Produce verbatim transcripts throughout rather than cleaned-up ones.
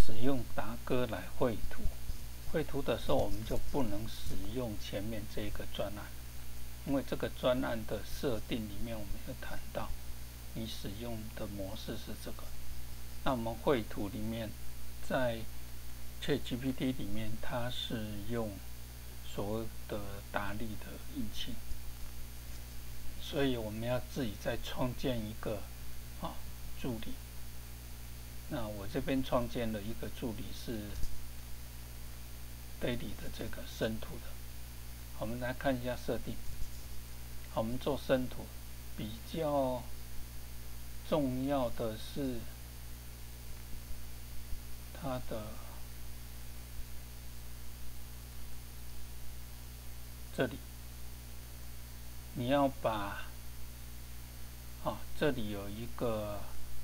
使用达哥来绘图。绘图的时候，我们就不能使用前面这一个专案，因为这个专案的设定里面，我们有谈到，你使用的模式是这个。那我们绘图里面，在 ChatGPT 里面，它是用所谓的达利的引擎，所以我们要自己再创建一个啊助理。那我这边创建了一个助理是 Daily 的这个生图的。我们来看一下设定。我们做生图比较重要的是它的这里，你要把啊这里有一个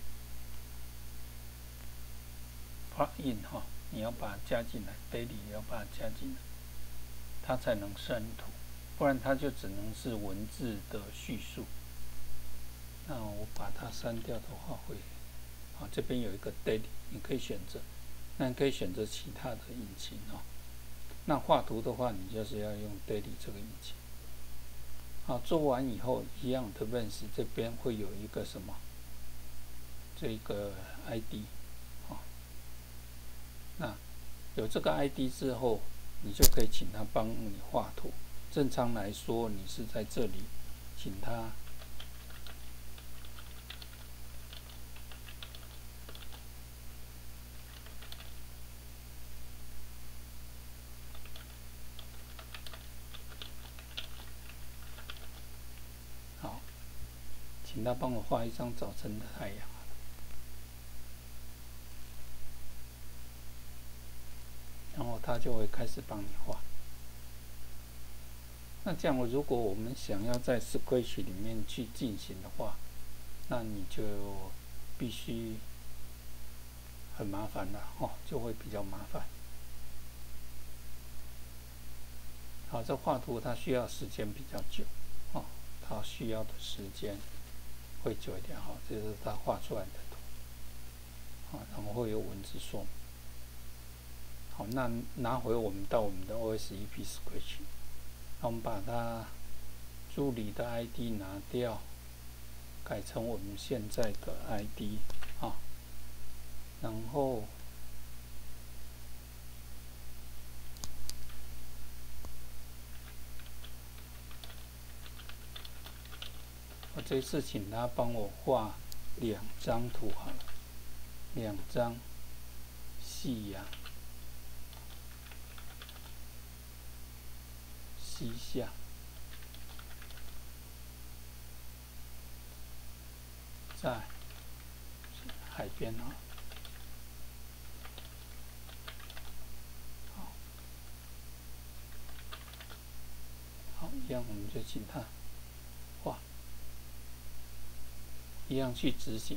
plugin 哈，你要把它加进来 ，daily 要把它加进来，它才能生图，不然它就只能是文字的叙述。那我把它删掉的话会，啊这边有一个 daily， 你可以选择，那你可以选择其他的引擎哦。那画图的话，你就是要用 daily 这个引擎。好，做完以后，一样的 Advanced 这边会有一个什么？这个 I D， 啊，那有这个 I D 之后，你就可以请他帮你画图。正常来说，你是在这里请他好，请他帮我画一张早晨的太阳。然后他就会开始帮你画。那这样，如果我们想要在 Scratch 里面去进行的话，那你就必须很麻烦了哦，就会比较麻烦。好，这画图它需要时间比较久哦，它需要的时间会久一点哈。这是它画出来的图，啊，然后会有文字说明。好，那拿回我们到我们的 O S E P Scratch， 我们把它助理的 I D 拿掉，改成我们现在的 I D 啊，然后我这次请他帮我画两张图好了，两张夕阳。西向，在海边啊，好，好，一样我们就请他画，一样去执行。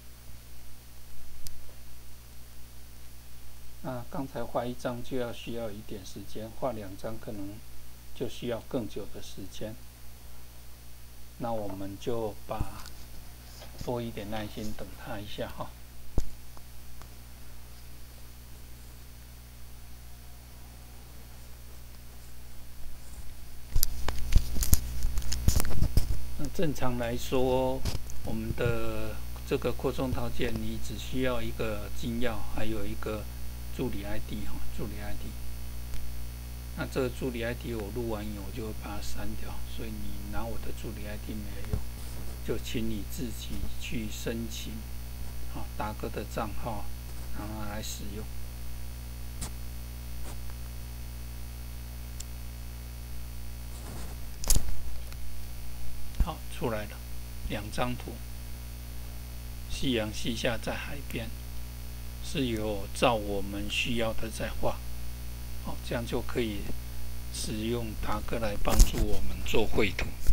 那刚才画一张就要需要一点时间，画两张可能就需要更久的时间。那我们就把多一点耐心等他一下哈。那正常来说，我们的这个扩充套件，你只需要一个金钥，还有一个助理 I D 哈，助理 I D。那这个助理 I D 我录完以后，我就会把它删掉，所以你拿我的助理 I D 没有用，就请你自己去申请，好达哥的账号，然后来使用。好，出来了，两张图，夕阳西下在海边，是有照我们需要的在画。好，这样就可以使用达哥来帮助我们做绘图。